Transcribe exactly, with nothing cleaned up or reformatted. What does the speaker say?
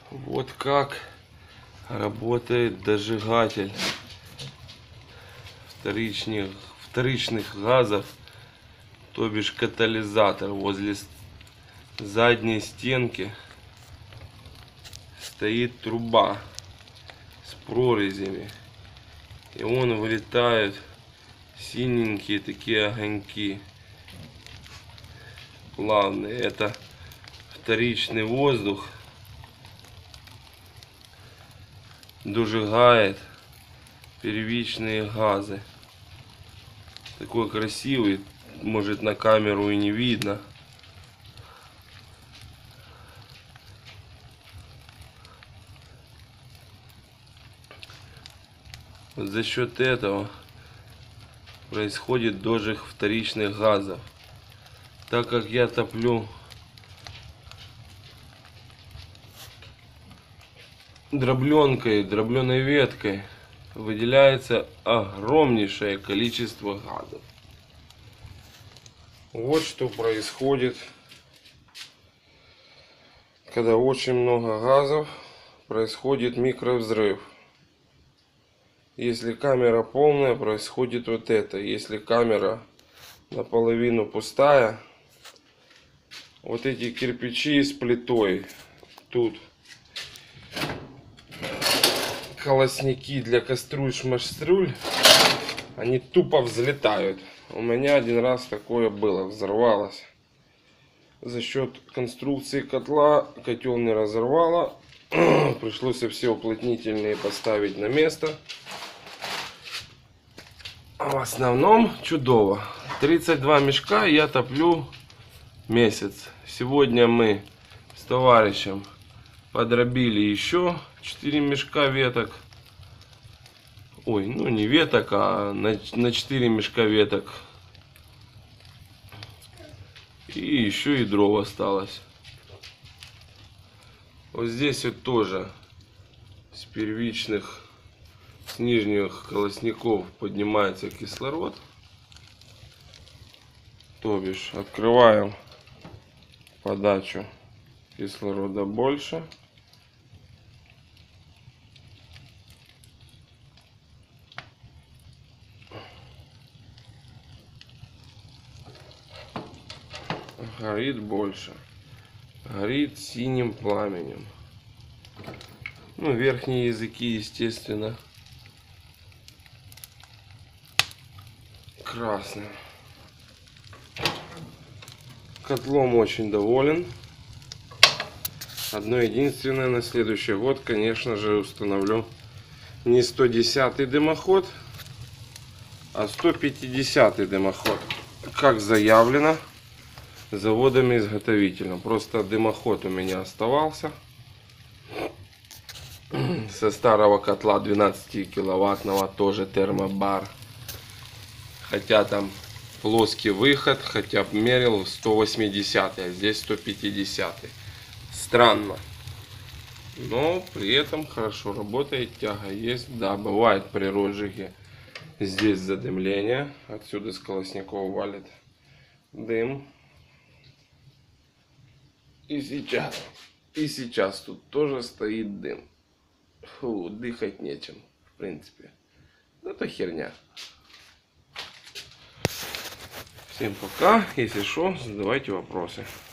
Вот как работает дожигатель вторичных, вторичных газов, то бишь катализатор. Возле задней стенки стоит труба с прорезями, и он вылетает синенькие такие огоньки плавные. Это вторичный воздух дожигает первичные газы. Такой красивый, может на камеру и не видно. Вот за счет этого происходит дожиг вторичных газов. Так как я топлю дробленкой, дробленой веткой, выделяется огромнейшее количество газов. Вот что происходит, когда очень много газов, происходит микровзрыв. Если камера полная, происходит вот это. Если камера наполовину пустая, вот эти кирпичи с плитой, тут колосники для кастрюль, шмастрюль, они тупо взлетают. У меня один раз такое было, взорвалось. За счет конструкции котла котел не разорвало. Пришлось все уплотнительные поставить на место. А в основном чудово. тридцать два мешка я топлю месяц. Сегодня мы с товарищем подробили еще четыре мешка веток. Ой, ну не веток, а на, на четыре мешка веток. И еще и дров осталось. Вот здесь вот тоже с первичных, с нижних колосников поднимается кислород. То бишь открываем подачу кислорода больше. Горит больше. Горит синим пламенем. Ну, верхние языки, естественно, красным. Котлом очень доволен. Одно единственное, на следующий год, конечно же, установлю не сто десятый дымоход, а сто пятидесятый дымоход, как заявлено заводом-изготовителем. Просто дымоход у меня оставался со старого котла двенадцатикиловаттного, тоже термобар. Хотя там плоский выход, хотя мерил сто восьмидесятый, а здесь сто пятидесятый. Странно. Но при этом хорошо работает, тяга есть. Да, бывает при розжиге здесь задымление. Отсюда с колосников валит дым. И сейчас, и сейчас тут тоже стоит дым. Фу, дыхать нечем, в принципе. Это херня. Всем пока. Если что, задавайте вопросы.